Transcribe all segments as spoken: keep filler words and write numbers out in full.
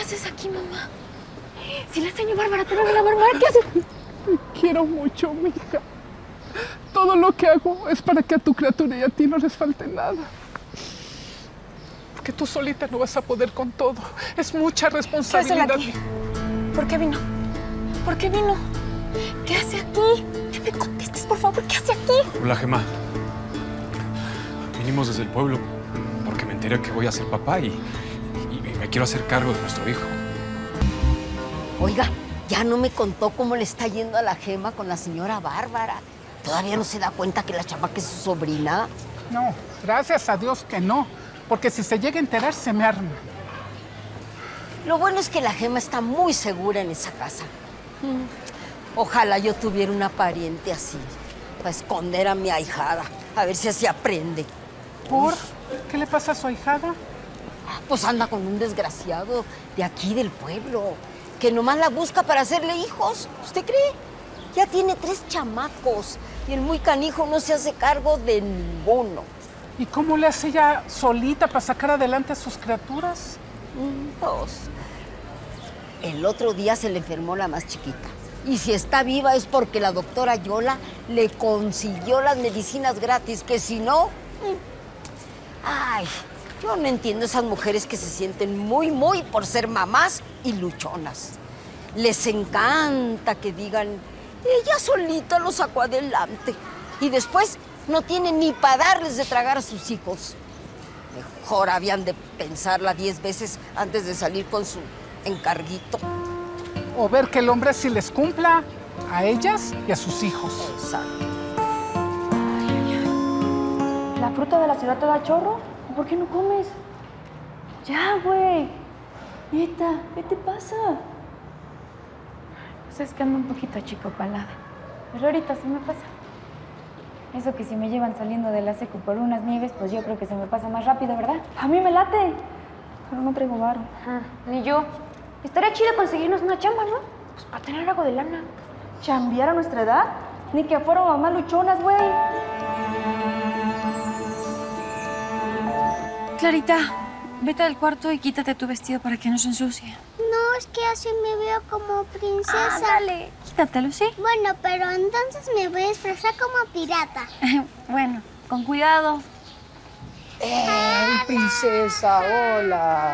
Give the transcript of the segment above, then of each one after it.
haces aquí, mamá? Si la señora Bárbara te ve la Bárbara, ¿qué haces? Te quiero mucho, mija. Todo lo que hago es para que a tu criatura y a ti no les falte nada. Porque tú solita no vas a poder con todo. Es mucha responsabilidad. ¿Qué hace aquí? ¿Por qué vino? ¿Por qué vino? ¿Qué hace aquí? Que me contestes, por favor. ¿Qué hace aquí? Hola, Gemma. Vinimos desde el pueblo porque me enteré que voy a ser papá y, y, y me quiero hacer cargo de nuestro hijo. Oiga, ya no me contó cómo le está yendo a la Gemma con la señora Bárbara. ¿Todavía no se da cuenta que la chamaca es su sobrina? No, gracias a Dios que no. Porque si se llega a enterar, se me arma. Lo bueno es que la Gemma está muy segura en esa casa. Ojalá yo tuviera una pariente así, para esconder a mi ahijada, a ver si así aprende. ¿Por? ¿Qué le pasa a su ahijada? Pues anda con un desgraciado de aquí del pueblo, que nomás la busca para hacerle hijos. ¿Usted cree? Ya tiene tres chamacos y el muy canijo no se hace cargo de ninguno. ¿Y cómo le hace ella solita para sacar adelante a sus criaturas? Pues, el otro día se le enfermó la más chiquita. Y si está viva es porque la doctora Yola le consiguió las medicinas gratis, que si no... Ay, yo no entiendo esas mujeres que se sienten muy, muy por ser mamás y luchonas. Les encanta que digan, ella solita lo sacó adelante. Y después no tienen ni para darles de tragar a sus hijos. Mejor habían de pensarla diez veces antes de salir con su encarguito. O ver que el hombre sí les cumpla a ellas y a sus hijos. Exacto. ¿La fruta de la ciudad te da chorro? ¿Por qué no comes? Ya, güey. Neta, ¿qué te pasa? Pues es que ando un poquito achicopalada. Pero ahorita se me pasa. Eso que si me llevan saliendo de la secu por unas nieves, pues yo creo que se me pasa más rápido, ¿verdad? A mí me late. Pero no traigo varo. Ah, ni yo. Estaría chido conseguirnos una chamba, ¿no? Pues para tener algo de lana. ¿Chambear a nuestra edad? Ni que fueran mamás luchonas, güey. Clarita, vete al cuarto y quítate tu vestido para que no se ensucie. No, es que así me veo como princesa. Ah, dale. Quítatelo, ¿sí? Bueno, pero entonces me voy a disfrazar como pirata. Bueno, con cuidado. ¡Eh, princesa! ¡Hola!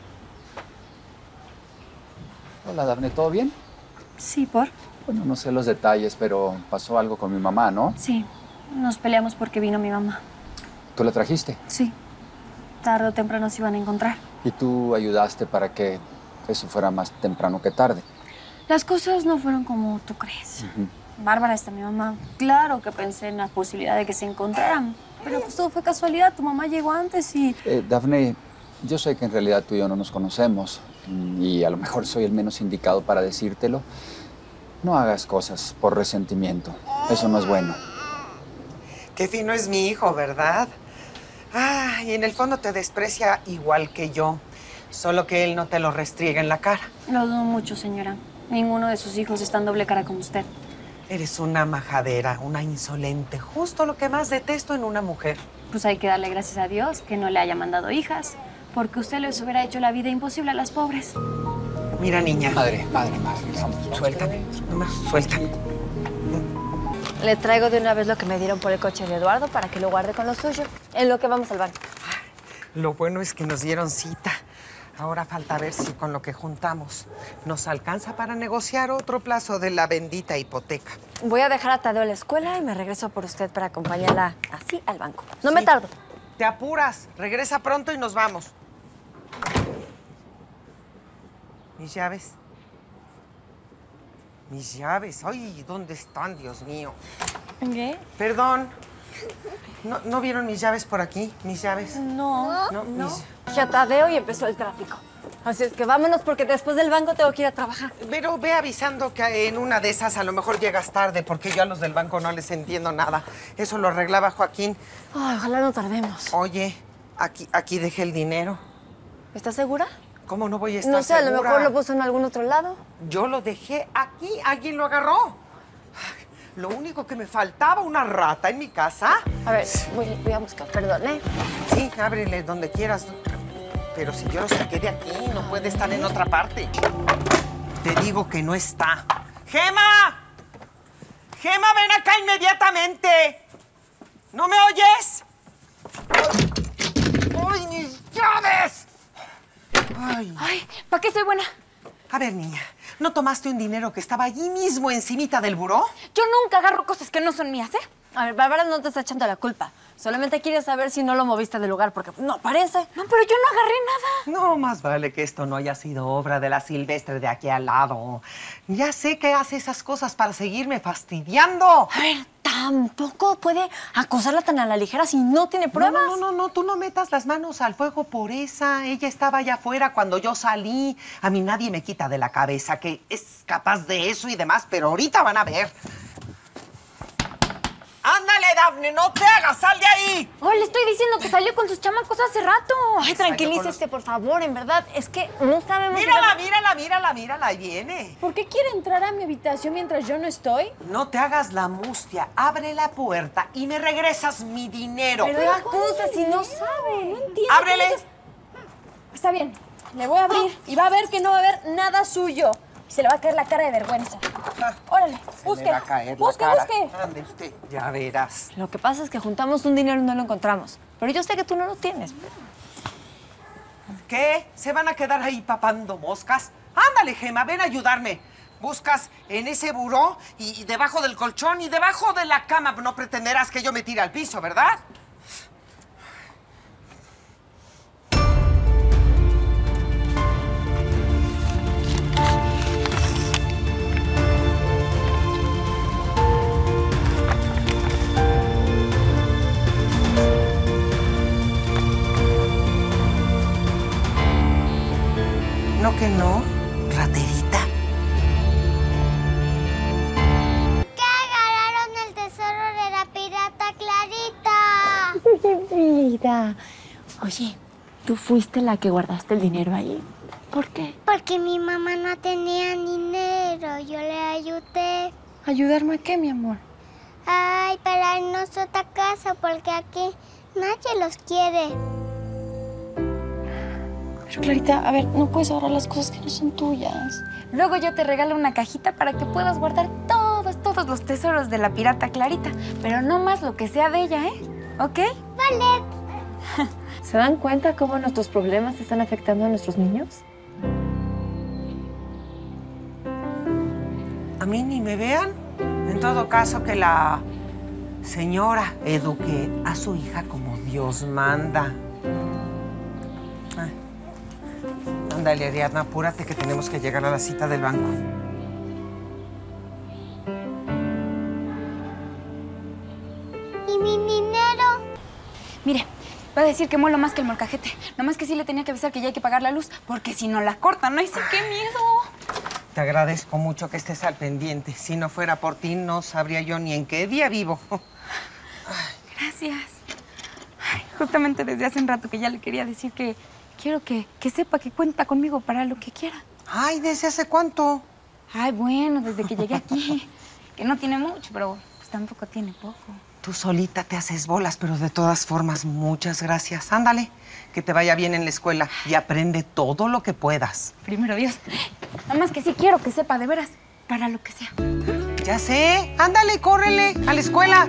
Hola, Dafne, ¿todo bien? Sí, ¿por? Bueno, no sé los detalles, pero pasó algo con mi mamá, ¿no? Sí, nos peleamos porque vino mi mamá. ¿Tú la trajiste? Sí, tarde o temprano se iban a encontrar. ¿Y tú ayudaste para que eso fuera más temprano que tarde? Las cosas no fueron como tú crees. Uh-huh. Bárbara está mi mamá. Claro que pensé en la posibilidad de que se encontraran, pero pues todo fue casualidad. Tu mamá llegó antes y... Eh, Dafne, yo sé que en realidad tú y yo no nos conocemos y a lo mejor soy el menos indicado para decírtelo. No hagas cosas por resentimiento. Eso no es bueno. Qué fino es mi hijo, ¿verdad? Ah, y en el fondo te desprecia igual que yo. Solo que él no te lo restriega en la cara. Lo dudo mucho, señora. Ninguno de sus hijos está en doble cara como usted. Eres una majadera, una insolente. Justo lo que más detesto en una mujer. Pues hay que darle gracias a Dios que no le haya mandado hijas, porque usted les hubiera hecho la vida imposible a las pobres. Mira, niña. Madre, madre, madre. Vamos, suéltame, mamá, suéltame. Le traigo de una vez lo que me dieron por el coche de Eduardo para que lo guarde con lo suyo, en lo que vamos al banco. Lo bueno es que nos dieron cita. Ahora falta ver si con lo que juntamos nos alcanza para negociar otro plazo de la bendita hipoteca. Voy a dejar a Tadeo a la escuela y me regreso por usted para acompañarla así al banco. No me tardo. Te apuras. Regresa pronto y nos vamos. Mis llaves. Mis llaves. Ay, ¿dónde están, Dios mío? ¿Qué? Perdón. ¿No, ¿No vieron mis llaves por aquí? Mis llaves. No, no. no. Mis... Dije a Tadeo y empezó el tráfico. Así es que vámonos porque después del banco tengo que ir a trabajar. Pero ve avisando que en una de esas a lo mejor llegas tarde porque yo a los del banco no les entiendo nada. Eso lo arreglaba Joaquín. Ay, ojalá no tardemos. Oye, aquí, aquí dejé el dinero. ¿Estás segura? ¿Cómo no voy a estar No sé, segura? a lo mejor lo puso en algún otro lado. Yo lo dejé aquí. ¿Alguien lo agarró? Ay, lo único que me faltaba, una rata en mi casa. A ver, voy, voy a buscar, perdón, ¿eh? Sí, ábrele donde quieras. Pero si yo lo saqué de aquí, no puede estar en otra parte. Te digo que no está. ¡Gema! ¡Gema, ven acá inmediatamente! ¿No me oyes? ¡Ay, mis llaves! Ay, Ay, ¿para qué soy buena? a ver, niña, ¿no tomaste un dinero que estaba allí mismo encimita del buró? Yo nunca agarro cosas que no son mías, ¿eh? A ver, Bárbara no te está echando la culpa. Solamente quiere saber si no lo moviste del lugar, porque no parece. No, pero yo no agarré nada. No, más vale que esto no haya sido obra de la Silvestre de aquí al lado. Ya sé que hace esas cosas para seguirme fastidiando. A ver, tampoco puede acusarla tan a la ligera si no tiene No, pruebas. no, no, no, tú no metas las manos al fuego por esa. Ella estaba allá afuera cuando yo salí. A mí nadie me quita de la cabeza que es capaz de eso y demás, pero ahorita van a ver. ¡Ándale, Dafne! ¡No te hagas! ¡Sal de ahí! Oh, le estoy diciendo que salió con sus chamacos hace rato. Ay, tranquilícese, por favor, en verdad. Es que no sabemos... si Mírala, la- mírala, mírala, mírala, ahí viene. ¿Por qué quiere entrar a mi habitación mientras yo no estoy? No te hagas la mustia. Abre la puerta y me regresas mi dinero. Pero la acusa si no sabe. No entiendo. ¡Ábrele! ¿Qué dices? Está bien, le voy a abrir y va a ver que no va a haber nada suyo. Y se le va a caer la cara de vergüenza. Órale, busque. Me va a caer la busque, cara. busque. Ande usted, ya verás. Lo que pasa es que juntamos un dinero y no lo encontramos. Pero yo sé que tú no lo tienes. ¿Qué? ¿Se van a quedar ahí papando moscas? Ándale, Gema, ven a ayudarme. Buscas en ese buró y, y debajo del colchón y debajo de la cama. No pretenderás que yo me tire al piso, ¿verdad? No que no, raterita. ¿Qué agarraron el tesoro de la pirata Clarita? Vida. Oye, ¿tú fuiste la que guardaste el dinero ahí? ¿Por qué? Porque mi mamá no tenía dinero. Yo le ayudé. ¿Ayudarme a qué, mi amor? Ay, para irnos a otra casa, porque aquí nadie los quiere. Pero Clarita, a ver, no puedes agarrar las cosas que no son tuyas. Luego yo te regalo una cajita para que puedas guardar todos, todos los tesoros de la pirata Clarita. Pero no más lo que sea de ella, ¿eh? ¿Ok? Vale. ¿Se dan cuenta cómo nuestros problemas están afectando a nuestros niños? A mí ni me vean. En todo caso, que la señora eduque a su hija como Dios manda. Ay. Ándale, Ariadna, apúrate que tenemos que llegar a la cita del banco. ¿Y mi dinero? Mire, va a decir que muelo más que el molcajete. Nomás que sí le tenía que avisar que ya hay que pagar la luz, porque si no la cortan, ¡ay, sí, qué miedo! Te agradezco mucho que estés al pendiente. Si no fuera por ti, no sabría yo ni en qué día vivo. Gracias. Ay, justamente desde hace un rato que ya le quería decir que quiero que, que sepa que cuenta conmigo para lo que quiera. Ay, ¿desde hace cuánto? Ay, bueno, desde que llegué aquí. Que no tiene mucho, pero pues tampoco tiene poco. Tú solita te haces bolas, pero de todas formas, muchas gracias. Ándale, que te vaya bien en la escuela y aprende todo lo que puedas. Primero Dios. Nada más que sí quiero que sepa de veras, para lo que sea. Ya sé, ándale, córrele a la escuela.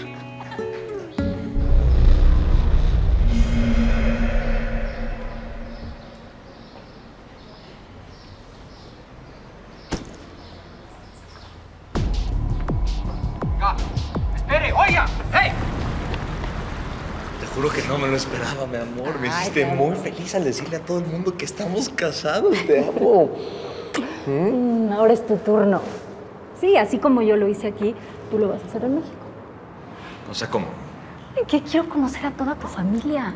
¡Espere! ¡Oiga! ¡Hey! Te juro que no me lo esperaba, mi amor. Me Ay, hiciste mi muy amor. feliz al decirle a todo el mundo que estamos casados. Te amo. Mm, ahora es tu turno. Sí, así como yo lo hice aquí, tú lo vas a hacer en México. O sea, ¿cómo? Ay, que quiero conocer a toda tu familia.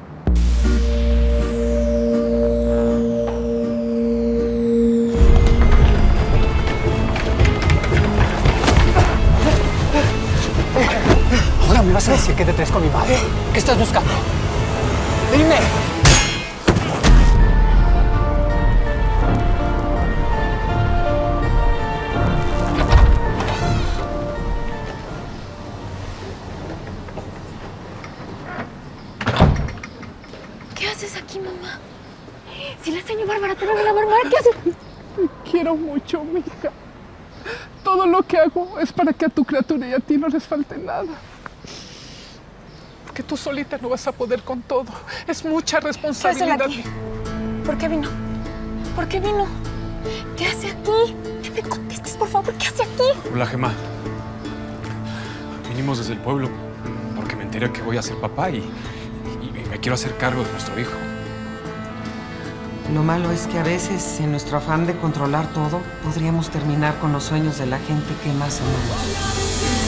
Ahora me vas a decir que te traes con mi madre. ¿Qué estás buscando? ¡Dime! ¿Qué haces aquí, mamá? Si la señora Bárbara te ve la Bárbara, ¿qué haces? Te quiero mucho, mija. Todo lo que hago es para que a tu criatura y a ti no les falte nada. Porque tú solita no vas a poder con todo. Es mucha responsabilidad. ¿Qué hace aquí? ¿Por qué vino? ¿Por qué vino? ¿Qué hace aquí? Que me contestes, por favor. ¿Qué hace aquí? Hola, Gemma. Vinimos desde el pueblo porque me enteré que voy a ser papá y, y, y me quiero hacer cargo de nuestro hijo. Lo malo es que a veces, en nuestro afán de controlar todo, podríamos terminar con los sueños de la gente que más amamos.